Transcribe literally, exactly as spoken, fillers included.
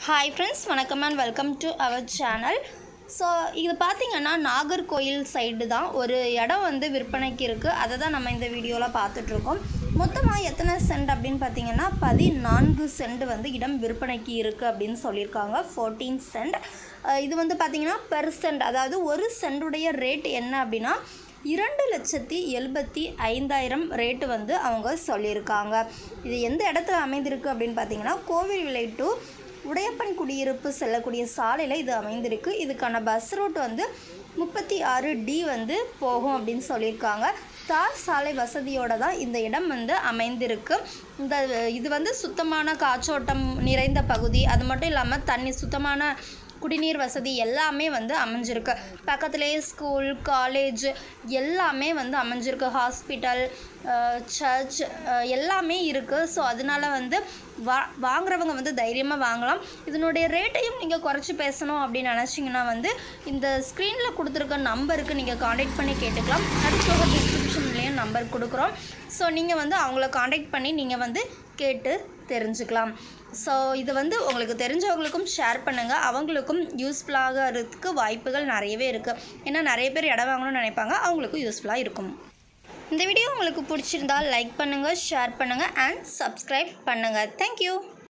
Hi friends, welcome and welcome to our channel. So, இது பாத்தீங்கன்னா Nagercoil side தான் ஒரு இடம் வந்து விற்பனைக்கு இருக்கு. அத தான் நம்ம இந்த வீடியோல பார்த்துட்டு இருக்கோம். மொத்தமா எத்தனை சென்ட் அப்படினு பாத்தீங்கன்னா பதினான்கு சென்ட் வந்து இடம் விற்பனைக்கு இருக்கு அப்படினு சொல்லிருக்காங்க. பதினான்கு சென்ட். இது வந்து பாத்தீங்கன்னா per cent, அதாவது ஒரு சென்டுடைய ரேட் என்ன அப்படினா இரண்டு லட்சத்தி எழுபத்தி ஐந்தாயிரம் ரேட் வந்து அவங்க சொல்லிருக்காங்க. இது எந்த இடத்துல அமைந்திருக்கு அப்படினு பாத்தீங்கன்னா கோவில்விளை டு உdayankudiyiruppu செல்லக்கூடிய சாலையில இது அமைந்திருக்கு. இதுக்கான பஸ் ரூட் வந்து முப்பத்தி ஆறு டி வந்து போகும் அப்படினு சொல்லிருக்காங்க. தார் சாலை வசதியோட தான் இந்த இடம் வந்து அமைந்திருக்கு. இந்த இது வந்து சுத்தமான காற்றோட்டம் நிறைந்த பகுதி. அது மட்டும் இல்லாம தண்ணி சுத்தமான குடிநீர் வசதி எல்லாமே வந்து அமைஞ்சிருக்கு. பக்கத்துலயே ஸ்கூல், காலேஜ் எல்லாமே வந்து அமைஞ்சிருக்கு. ஹாஸ்பிட்டல், சர்ச் எல்லாமே இருக்கு. ஸோ அதனால வந்து வா வாங்குறவங்க வந்து தைரியமாக வாங்கலாம். இதனுடைய ரேட்டையும் நீங்கள் குறைச்சி பேசணும் அப்படின்னு நினச்சிங்கன்னா வந்து இந்த ஸ்க்ரீனில் கொடுத்துருக்க நம்பருக்கு நீங்கள் காண்டாக்ட் பண்ணி கேட்டுக்கலாம். அடுத்த டிஸ்கிரிப்ஷன்லேயும் நம்பர் கொடுக்குறோம். ஸோ நீங்கள் வந்து அவங்கள காண்டாக்ட் பண்ணி நீங்கள் வந்து கேட்டு தெரிஞ்சுக்கலாம். ஸோ இது வந்து உங்களுக்கு தெரிஞ்சவங்களுக்கும் ஷேர் பண்ணுங்கள். அவங்களுக்கும் யூஸ்ஃபுல்லாகிறதுக்கு வாய்ப்புகள் நிறையவே இருக்குது. ஏன்னா நிறைய பேர் இடம் வாங்கணும்னு நினைப்பாங்க, அவங்களுக்கும் யூஸ்ஃபுல்லாக இருக்கும். இந்த வீடியோ உங்களுக்கு பிடிச்சிருந்தால் லைக் பண்ணுங்கள், ஷேர் பண்ணுங்கள் அண்ட் சப்ஸ்கிரைப் பண்ணுங்கள். தேங்க்யூ.